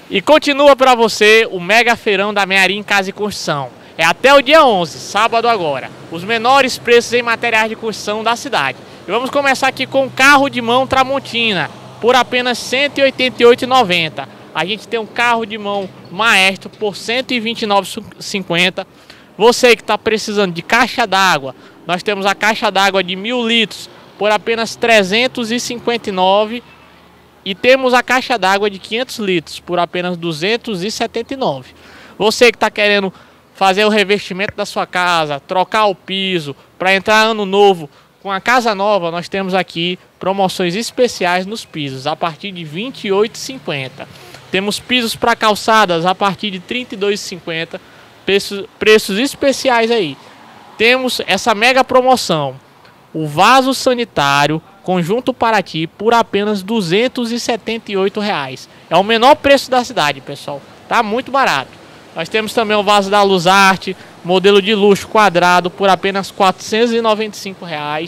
E continua para você o mega feirão da Mearim Casa e Construção. É até o dia 11, sábado agora. Os menores preços em materiais de construção da cidade. E vamos começar aqui com o carro de mão Tramontina, por apenas R$ 188,90. A gente tem um carro de mão Maestro por R$ 129,50. Você que está precisando de caixa d'água, nós temos a caixa d'água de 1.000 litros por apenas R$ 359. E temos a caixa d'água de 500 litros por apenas R$ 279. Você que está querendo fazer o revestimento da sua casa, trocar o piso, para entrar ano novo com a casa nova, nós temos aqui promoções especiais nos pisos, a partir de R$ 28,50. Temos pisos para calçadas a partir de R$ 32,50, preços especiais aí. Temos essa mega promoção, o vaso sanitário Conjunto Paraty por apenas R$ 278. É o menor preço da cidade, pessoal. Tá muito barato. Nós temos também o vaso da Luzarte, modelo de luxo quadrado por apenas R$ 495.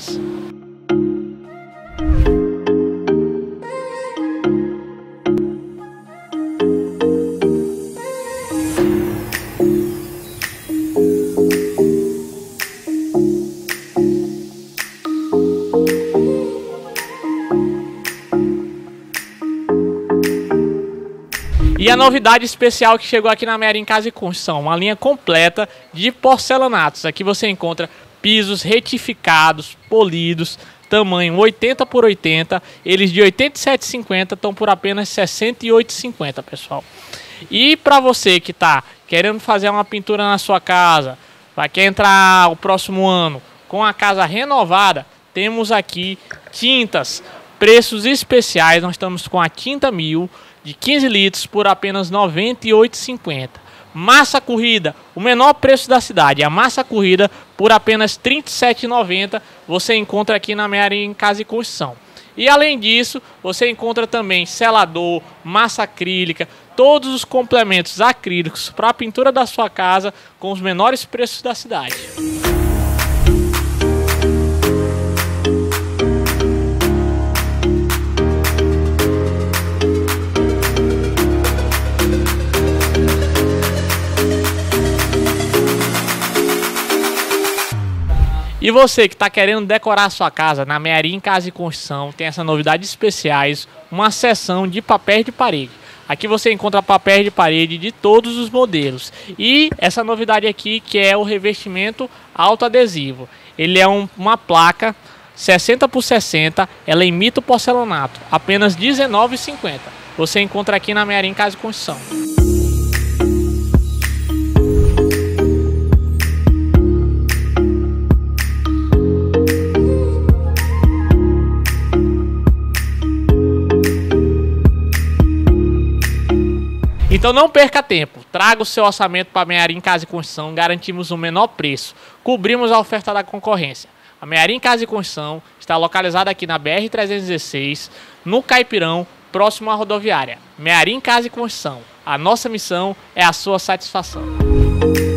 E a novidade especial que chegou aqui na Mearim Casa e Construção, uma linha completa de porcelanatos. Aqui você encontra pisos retificados, polidos, tamanho 80 por 80. Eles de 87,50 estão por apenas R$ 68,50, pessoal. E para você que está querendo fazer uma pintura na sua casa, quer entrar o próximo ano com a casa renovada, temos aqui tintas, preços especiais. Nós estamos com a tinta 1000 de 15 litros por apenas R$ 98,50. Massa corrida, o menor preço da cidade. A massa corrida por apenas R$ 37,90 você encontra aqui na Mearim Casa e Construção. E além disso, você encontra também selador, massa acrílica, todos os complementos acrílicos para a pintura da sua casa com os menores preços da cidade. E você que está querendo decorar a sua casa, na Mearim Casa e Construção tem essa novidade especiais, uma seção de papéis de parede. Aqui você encontra papéis de parede de todos os modelos. E essa novidade aqui que é o revestimento autoadesivo. Ele é uma placa 60 por 60, ela imita o porcelanato, apenas R$ 19,50. Você encontra aqui na Mearim Casa e Construção. Então não perca tempo, traga o seu orçamento para a Mearim Casa e Construção, garantimos o menor preço, cobrimos a oferta da concorrência. A Mearim Casa e Construção está localizada aqui na BR-316, no Caipirão, próximo à rodoviária. Mearim Casa e Construção, a nossa missão é a sua satisfação.